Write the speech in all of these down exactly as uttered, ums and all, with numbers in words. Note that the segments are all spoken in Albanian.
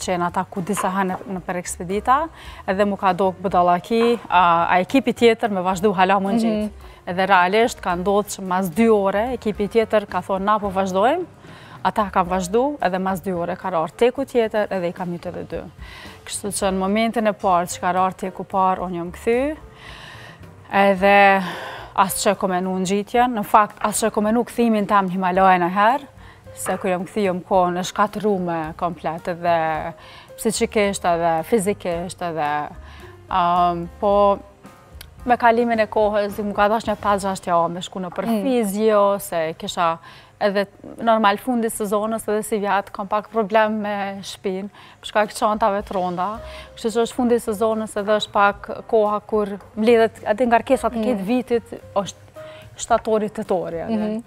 qenë ata ku disa hanë në për ekspedita, edhe mu ka do budallaki, a ekipi tjetër me vazhdu hala më në gjitë. Edhe realisht ka ndodhë që mas dy ore, ekipi tjetër ka thonë na po vazhdojmë, ata ka vazhdu edhe mas dy ore ka rarë teku tjetër edhe i kam njët edhe dy. Kështu që në momentin e parë që ka rarë teku parë, unë jam këthy, edhe asë që e komenu në gjitjen, në fakt asë që e komenu këthimin tam Himalajën e herë, se kër jam këthy jam kohë në shkatërume komplet edhe psikisht edhe fizikisht edhe po me kalimin e kohës, mu ka dash një pesë gjashtë javë me shku në për fizio, se kisha edhe normal fundi sezonës edhe si vjatë kam pak problem me shpinë, përshka këtë qantave të ronda. Kështë që është fundi sezonës edhe është pak koha kur mledhet, edhe nga rkesat të këtë vitit, është shtatori të tori.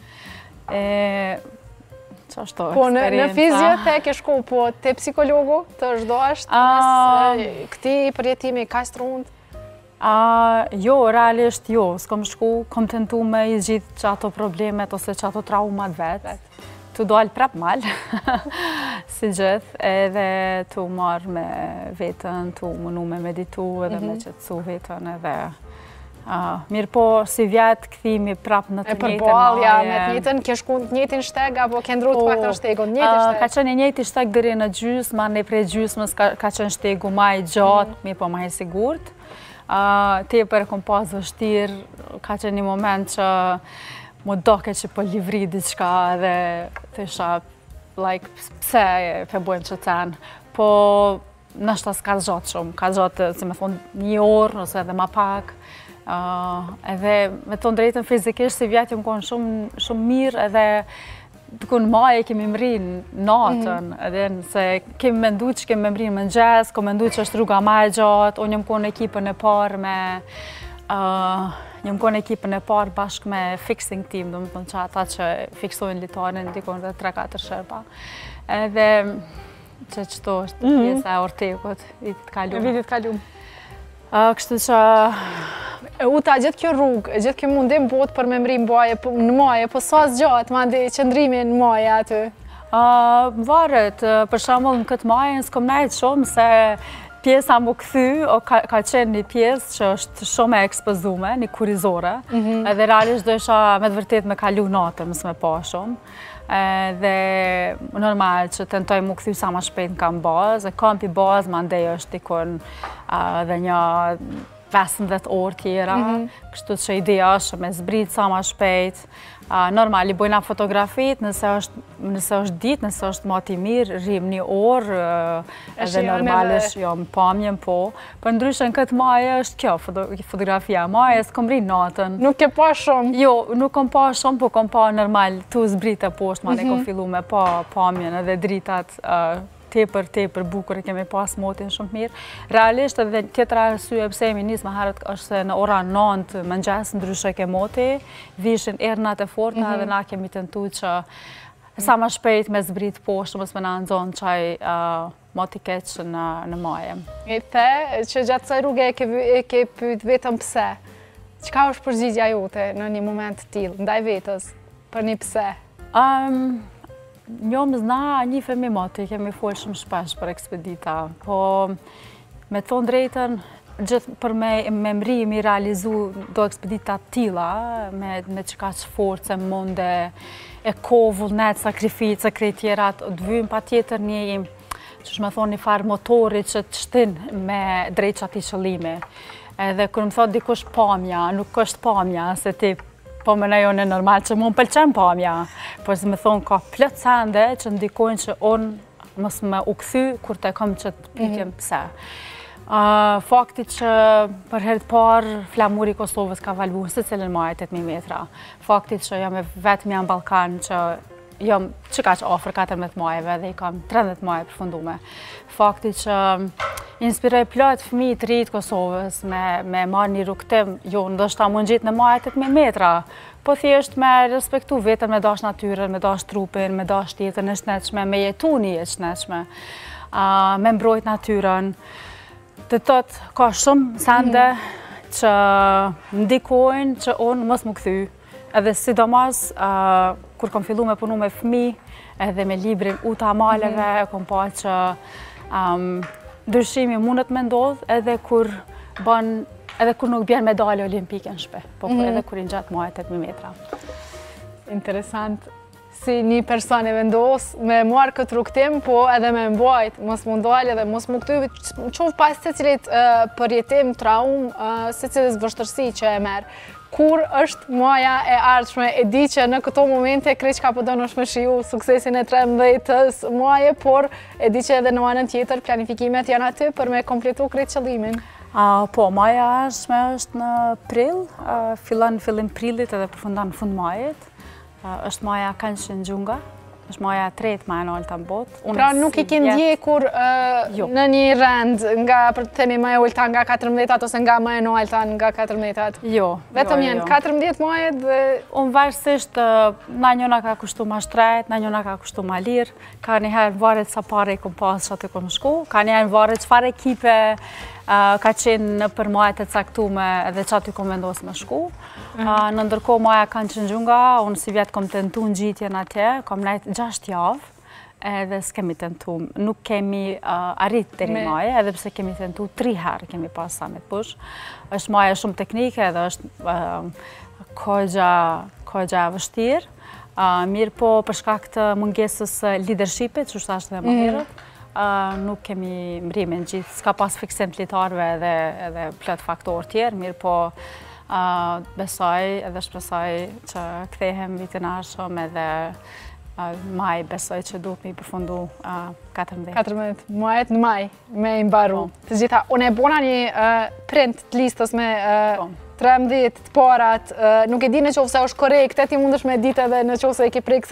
Që është to Po në fizio te ke shku, po te psikologu të është do është këti përjetimi ka së të rundë? Jo, realisht jo, s'kom shku, kom tentu me i gjithë që ato problemet ose që ato traumat vetë. Tu dojnë prap malë, si gjithë, edhe tu marrë me vetën, tu mënu me meditu edhe me qëtësu vetën edhe... Mirë po, si vjetë këthimi prap në të njëtën maje... E përbalja, me të njëtën, ke shku në njëtin shteg, apo ke ndru të pak të shtegu në njëtin shteg? Ka qenë njëti shteg dëri në gjysë, ma ne prej gjysmës ka qenë shtegu ma i gjatë, mirë po ma i sigurt. Te për e kom pas vështirë, ka qenë një moment që mu doke që po livri diqka dhe të isha, like, pse pe bojmë që tenë, po nështë s'ka gjatë shumë, ka gjatë, si me thonë, një orë, ose edhe ma pak, edhe me thonë drejtën fizikisht, si vjetë jëmë konë shumë mirë, edhe Dukun maje kemi mri natën, edhe se kemi mendu që kemi mri në mëngjes, kemi mendu që është rruga ma e gjatë, unë jëmë konë ekipën e parë me... Jëmë konë ekipën e parë bashkë me fixing team, do më thonë që ata që fiksojnë litarin, dikon dhe tre katër sherpa. Edhe që qëto është pjesa e ortekut, vitit kalumë. Vitit kalumë. Kështu që... Uta, gjithë kjo rrugë, gjithë kjo mundim botë për me mri në maje, po sa zgjatë ma ndi qëndrimi në maje aty? Varet, për shambull në këtë maje, s'kom najtë shumë se pjesa më këthy, ka qenë një pjesë që është shumë e ekspozume, një kurizore, edhe realisht do isha me të vërtet me kalu natën, mësë me pa shumë. Dhe normal që tentoj mu këthy sa ma shpejt në kam bazë, e kampi bazë, ma ndej është dikon dhe një pesëmbëdhjetë orë tjera, kështu që ideja është me zbrit sa ma shpejt. Normal, i bojna fotografit, nëse është ditë, nëse është mati mirë, rrim një orë, edhe normalisht jo më pamjen po. Për ndryshën këtë maje është kjo fotografia, maje s'kom rrim natën. Nuk ke pa shumë? Jo, nuk kom pa shumë, po kom pa normal, tu zbrit e poshtë, ma ne kom fillu me pa pamjen edhe dritat tepër, tepër bukur e kemi pas motin shumë mirë. Realisht edhe tjetra arsye pse jemi nisë më herët është se në ora nëntë mëngjes ndryshe ke moti, vishin ernat e forta dhe na kemi tentu që sa më shpejt me zbrit poshtë, mos me na nxon çaj moti keq në maje. E the që gjatë kësaj rruge e ke pyet vetëm pse. Çka është përgjigjja jote në një moment të tillë, ndaj vetës, për një pse? Njomës na një femi moti, kemi folë shumë shpesh për ekspedita, po me thonë drejten, gjithë për me mri mi realizu do ekspedita tila, me qëka që force, monde, e kovull, net, sakrificë, krejt tjerat, dëvym pa tjetër një, që shme thonë një farë motori që të shtin me drejt që ati qëllimi. Edhe kërë më thotë dikush pamja, nuk është pamja, se ti po më në jonë e normal që mu më pëlqen pamja, por se me thonë ka plët sende që ndikojnë që unë mos me u kthy kur të kam që të pytjem pse. Fakti që për herë të parë flamuri i Kosovës ka valvu se cilën maje tetëmijë metra. Fakti që jam e vetëm janë Ballkan që jam që ka që ofër katërmbëdhjetë majeve dhe i kam tridhjetë maje përfundume. Fakti që inspiroj plot fëmijë të rinj të Kosovës me marrë një rrugtim, jo ndoshta mund gjetë në maje tetëmijë metra, po thjesht me respektu vetën, me dash natyrën, me dash trupin, me dash jetën e shnetshme, me jetu një jetë shnetshme, me mbrojt natyrën. Të tëtë, ka shumë sende që ndikojnë që unë mos më kthy. Edhe sidomos, kur kom fillu me punu me fëmijë, edhe me librin Uta Maleve, kom pa që Um, Ndryshimi mundet me ndodh edhe kur bën, edhe kur nuk bjen medalje olimpike në shpe, po mm -hmm. edhe kur i ngjatë muajt tetëmijë metra. Interesant. Si një person e vendos me marrë këtë rrugtim, po edhe me mbajt, mos mu ndalë edhe mos mu këtu, qovë pas se cilit uh, përjetim, traum, uh, se cilis vështërsi që e merë. Kur është muaja e ardhshme, e di që në këto momente krejt ka përdojnë është me shiu suksesin e trembëdhjetës muaje, por e di që edhe në anën tjetër planifikimet janë aty për me kompletu krejt qëllimin. Uh, po, muaja e ardhshme është në prill, uh, fillon në fillim prillit edhe përfundan në fund muajit. Uh, është muaja Kanqin Gjunga, është muaja e tretë më e lartë në botë. Pra nuk i ke ndjekur uh, në një rend nga, për të themi, më e ulta nga katërmbëdhjetat ose nga më e larta nga katërmbëdhjetat? Jo. Vetëm jo, janë jo. katërmbëdhjetë muajet dhe... Unë varësisht, uh, na njëna ka kushtu ma shtrejt, na njëna ka kushtu ma lirë, ka njëherë varet sa pare i kom pasë që aty kom shku, ka njëherë varet çfarë ekipe Uh, ka qenë në për muajt e caktume edhe që aty kom vendosë me shku. Uh, në ndërkohë muaja Kanqin Gjunga, unë si vjetë kom tentu në gjitjen atje, kom nejtë gjashtë javë, edhe s'kemi tentu, nuk kemi uh, arrit të ri muaje, edhe pse kemi tentu tri herë kemi pas summit push. është muaje shumë teknike edhe është uh, kogja, kogja vështirë. Uh, mirë po për shkak të mungesës leadershipit, që është ashtë dhe më herët, Uh, nuk kemi mrimin gjithë, s'ka pas fiksim të litarve edhe, edhe plot faktorë tjerë, mirë po uh, besoj edhe shpresoj që kthehem vitin arshëm edhe uh, maj besoj që duhet me i përfundu uh, katërmbëdhjetë. katërmbëdhjetë muajet në maj me i mbaru. Të gjitha, unë e bona një uh, print të listës me uh, trembëdhjetë të parat, uh, nuk e di në qofë se është korekt, ti mundesh me ditë edhe në qofë se e ke prek